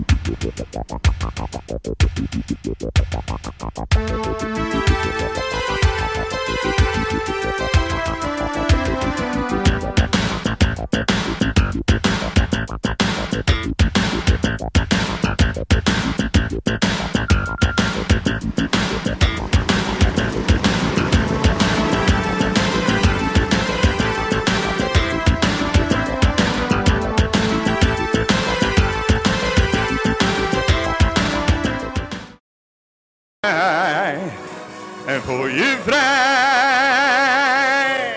En voel je vrij.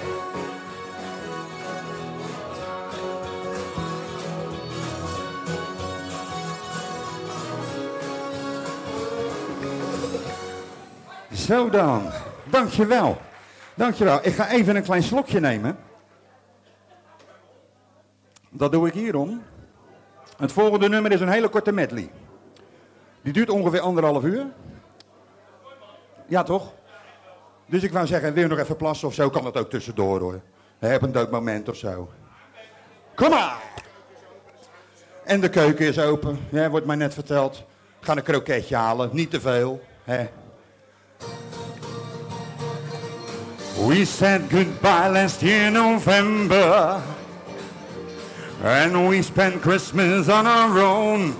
Zo dan, dankjewel. Dankjewel. Ik ga even een klein slokje nemen. Dat doe ik hierom. Het volgende nummer is een hele korte medley. Die duurt ongeveer 1,5 uur. Ja, toch? Dus ik wou zeggen, wil je nog even plassen of zo? Kan dat ook tussendoor, hoor. Heb een dood moment of zo. Kom maar! En de keuken is open. Ja, wordt mij net verteld. Ga een kroketje halen. Niet te veel. Hè. We said goodbye last year November. And we spent Christmas on our own.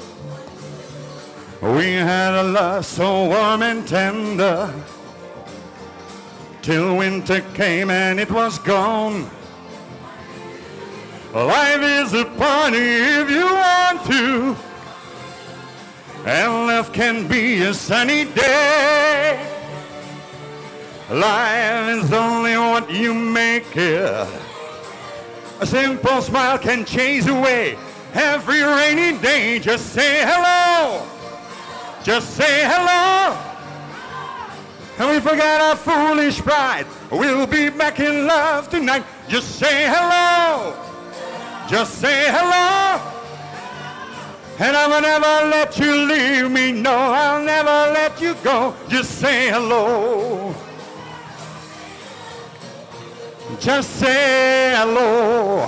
We had a love so warm and tender, till winter came and it was gone. Life is a party if you want to, and love can be a sunny day. Life is only what you make it. A simple smile can chase away every rainy day. Just say hello. Just say hello, and we forget our foolish pride. We'll be back in love tonight. Just say hello, just say hello, and I will never let you leave me. No, I'll never let you go. Just say hello, just say hello.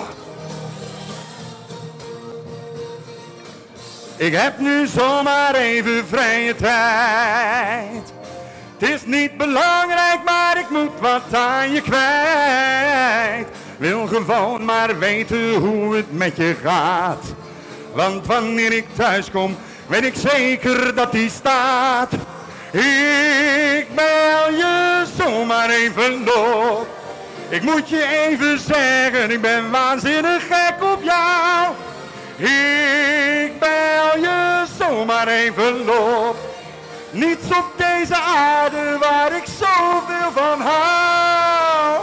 Ik heb nu zomaar even vrije tijd. Het is niet belangrijk, maar ik moet wat aan je kwijt. Wil gewoon maar weten hoe het met je gaat. Want wanneer ik thuis kom, weet ik zeker dat die staat. Ik bel je zomaar even op. Ik moet je even zeggen, ik ben waanzinnig gek op jou. Ik bel je zomaar even op. Niets op deze aarde waar ik zoveel van hou.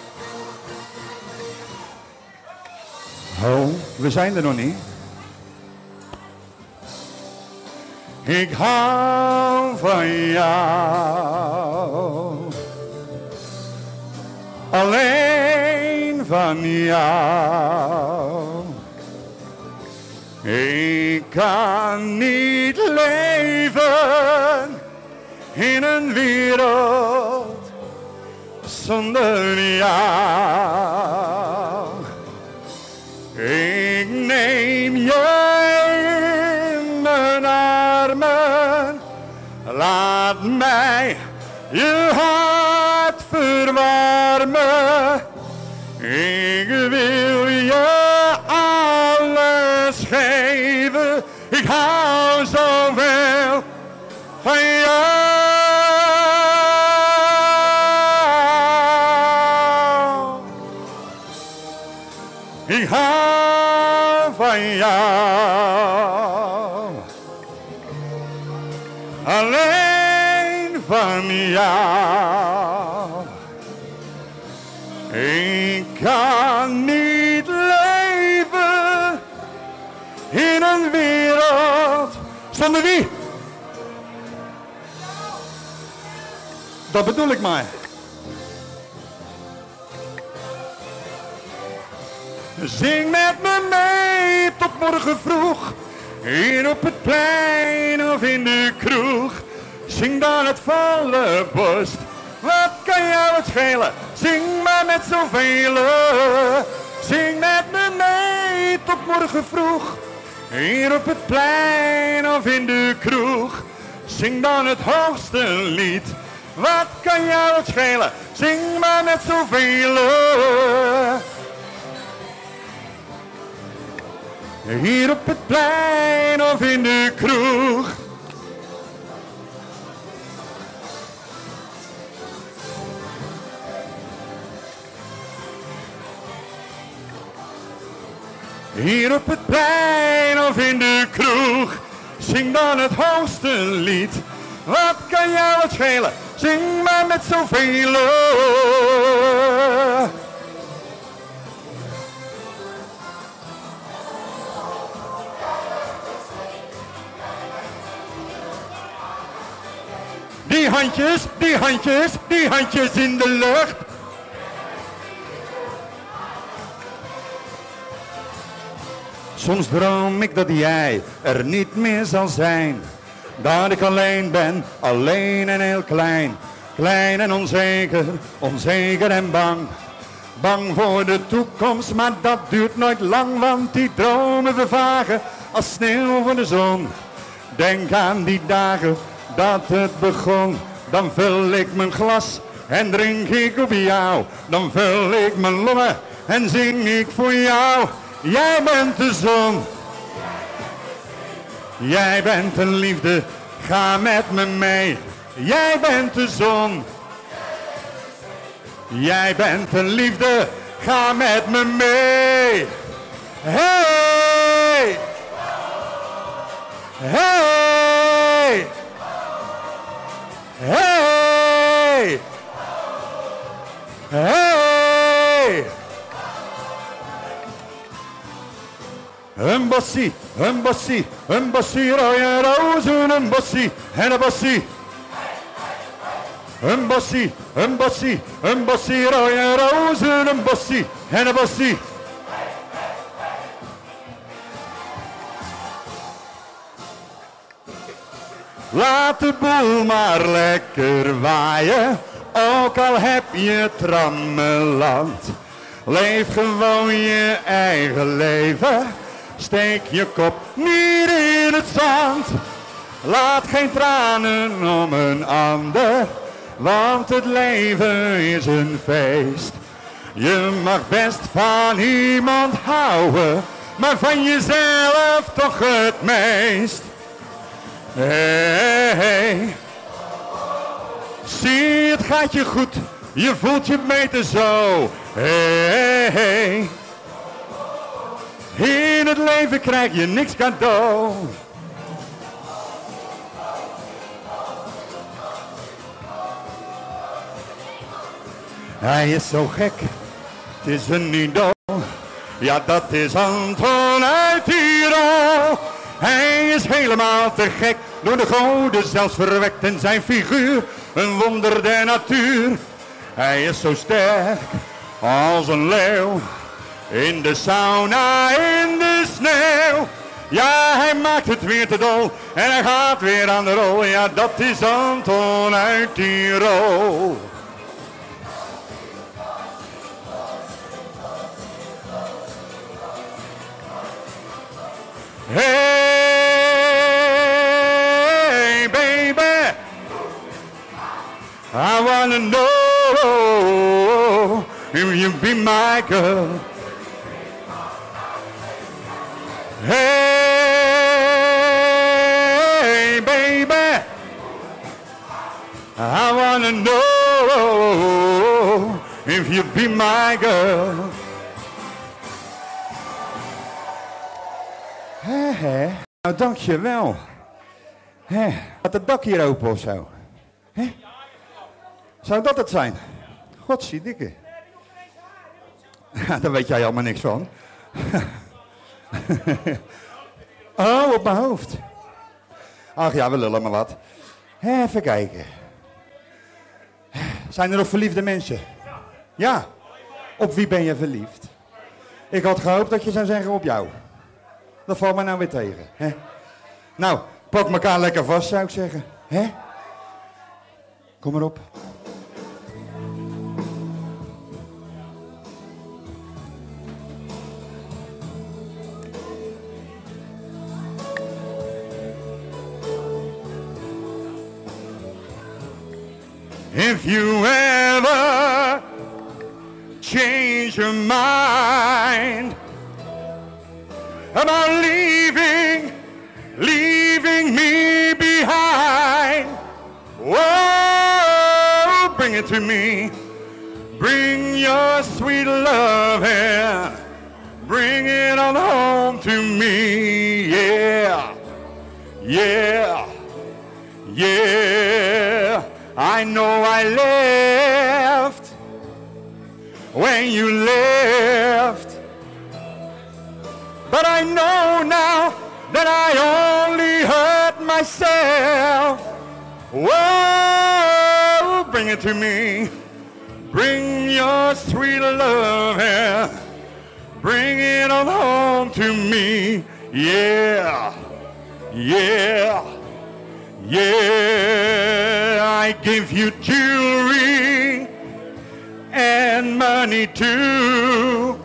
Oh, we zijn er nog niet. Ik hou van jou. Alleen van jou. Ik kan niet leven in een wereld zonder jou. Ik neem je in mijn armen, laat mij je hart verwarmen. Ik wil je alles geven, ik hou zoveel van jou. Ik hou van jou, alleen van jou. Ik kan niet leven in een wereld zonder wie? Dat bedoel ik maar. Zing met me mee tot morgen vroeg, hier op het plein of in de kroeg. Zing dan het volle borst, wat kan jou het schelen? Zing maar met zoveel. Zing met me mee tot morgen vroeg, Hier op het plein of in de kroeg, zing dan het hoogste lied. Wat kan jou het schelen, zing maar met zoveel. Hier op het plein of in de kroeg. Hier op het plein of in de kroeg, zing dan het hoogste lied. Wat kan jou het schelen, zing maar met zoveel. Die handjes, die handjes, die handjes in de lucht. Soms droom ik dat jij er niet meer zal zijn. Dat ik alleen ben, alleen en heel klein. Klein en onzeker, onzeker en bang. Bang voor de toekomst, maar dat duurt nooit lang. Want die dromen vervagen als sneeuw voor de zon. Denk aan die dagen dat het begon. Dan vul ik mijn glas en drink ik op jou. Dan vul ik mijn longen en zing ik voor jou. Jij bent de zon. Jij bent een liefde, ga met me mee. Jij bent de zon. Jij bent een liefde, ga met me mee. Hey! Hey! Hey! Hey! Een bossie, een bossie, een bossie rode rozen, een bossie en een bossie. Een bossie, een bossie, een bossie rode rozen, een bossie en een bossie. Laat de boel maar lekker waaien, ook al heb je trammeland. Leef gewoon je eigen leven, steek je kop niet in het zand. Laat geen tranen om een ander, want het leven is een feest. Je mag best van iemand houden, maar van jezelf toch het meest. Hey, hey. Zie, het gaat je goed, je voelt je beter zo. Hey, hey. In het leven krijg je niks cadeau. Hij is zo gek, het is een idool. Ja, dat is Anton uit Tirol. Hij is helemaal te gek, door de goden zelfs verwekt en zijn figuur een wonder der natuur. Hij is zo sterk als een leeuw, in de sauna, in de sneeuw. Ja, hij maakt het weer te dol en hij gaat weer aan de rol. Ja, dat is Anton uit Tirol. Hey, baby, I wanna know if you be my girl. Hey, baby, I wanna know if you be my girl. Hé, nou dankjewel. Gaat het dak hier open of zo? Hé? Zou dat het zijn? Godzijdikke. Ja, daar weet jij allemaal niks van. Oh, op mijn hoofd. Ach ja, we lullen maar wat. Even kijken. Zijn er nog verliefde mensen? Ja. Op wie ben je verliefd? Ik had gehoopt dat je zou zeggen op jou. Dat valt me nou weer tegen. Hè? Nou, pak elkaar lekker vast, zou ik zeggen. Hè? Kom maar op. If you ever change your mind about leaving me behind, oh, bring it to me. Bring your sweet love and bring it on home to me. Yeah, yeah, yeah. I know I left when you left, but I know now that I only hurt myself. Whoa, bring it to me. Bring your sweet love and bring it on home to me. Yeah, yeah, yeah. I give you jewelry and money too.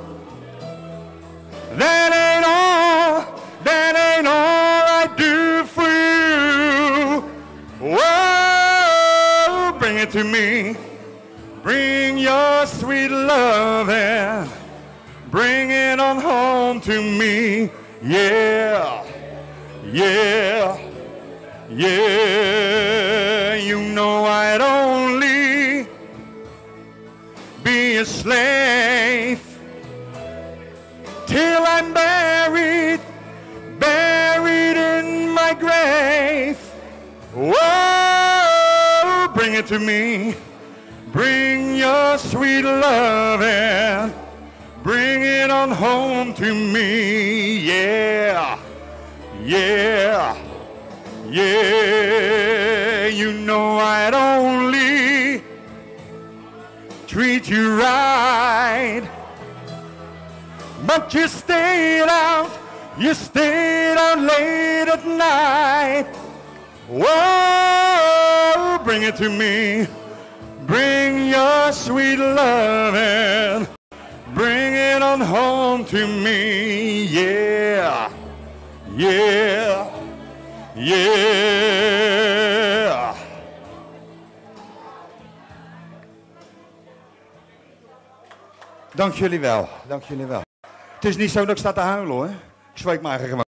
That ain't all I do for you. Whoa, bring it to me. Bring your sweet love and bring it on home to me. Yeah, yeah, yeah. You know I'd only be a slave till I'm buried in my grave. Whoa, bring it to me. Bring your sweet love and bring it on home to me. Yeah, yeah, yeah. You know I'd only treat you right, but you stayed out late at night. Whoa, bring it to me. Bring your sweet love and bring it on home to me. Yeah, yeah, yeah. Dank jullie wel, dank jullie wel. Het is niet zo dat ik sta te huilen hoor. Ik zweek maar gewoon.